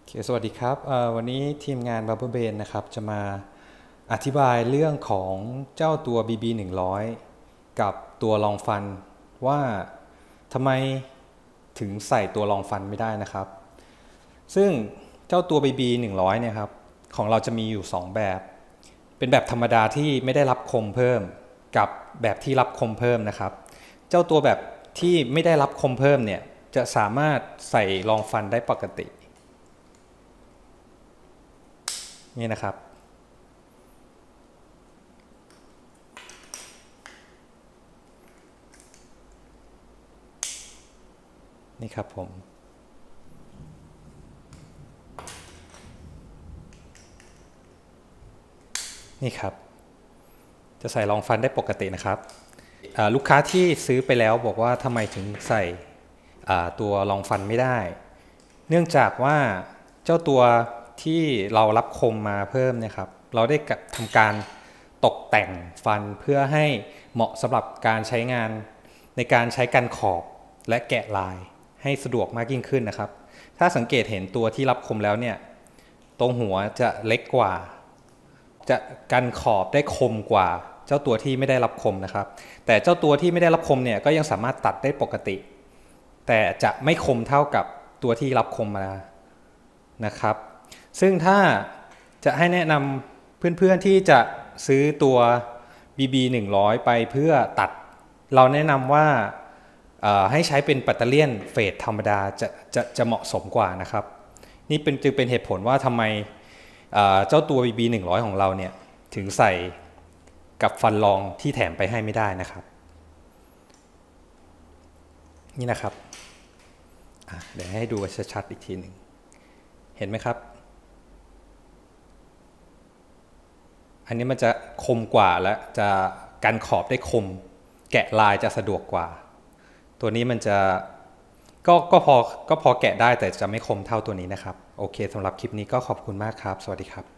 สวัสดีครับวันนี้ทีมงาน Barber Brain นะครับจะมาอธิบายเรื่องของเจ้าตัว BB100 กับตัวรองฟันว่าทำไมถึงใส่ตัวรองฟันไม่ได้นะครับซึ่งเจ้าตัว BB100 เนี่ยครับของเราจะมีอยู่2แบบเป็นแบบธรรมดาที่ไม่ได้รับคมเพิ่มกับแบบที่รับคมเพิ่มนะครับเจ้าตัวแบบที่ไม่ได้รับคมเพิ่มเนี่ยจะสามารถใส่รองฟันได้ปกตินี่นะครับนี่ครับผมนี่ครับจะใส่รองฟันได้ปกตินะครับลูกค้าที่ซื้อไปแล้วบอกว่าทำไมถึงใส่ตัวรองฟันไม่ได้เนื่องจากว่าเจ้าตัวที่เรารับคมมาเพิ่มเนี่ยครับเราได้ทำการตกแต่งฟันเพื่อให้เหมาะสำหรับการใช้งานในการใช้กันขอบและแกะลายให้สะดวกมากยิ่งขึ้นนะครับถ้าสังเกตเห็นตัวที่รับคมแล้วเนี่ยตรงหัวจะเล็กกว่าจะกันขอบได้คมกว่าเจ้าตัวที่ไม่ได้รับคมนะครับแต่เจ้าตัวที่ไม่ได้รับคมเนี่ยก็ยังสามารถตัดได้ปกติแต่จะไม่คมเท่ากับตัวที่รับคมมานะครับซึ่งถ้าจะให้แนะนำเพื่อนๆที่จะซื้อตัว BB100 ไปเพื่อตัดเราแนะนำว่าให้ใช้เป็นปัตเตอร์เลียนเฟสธรรมดาจะเหมาะสมกว่านะครับนี่จึงเป็นเหตุผลว่าทำไมเจ้าตัว BB100 ของเราเนี่ยถึงใส่กับฟันรองที่แถมไปให้ไม่ได้นะครับนี่นะครับเดี๋ยวให้ดูชัดๆอีกทีหนึ่งเห็นไหมครับอันนี้มันจะคมกว่าและจะกันขอบได้คมแกะลายจะสะดวกกว่าตัวนี้มันจะก็พอแกะได้แต่จะไม่คมเท่าตัวนี้นะครับโอเคสำหรับคลิปนี้ก็ขอบคุณมากครับสวัสดีครับ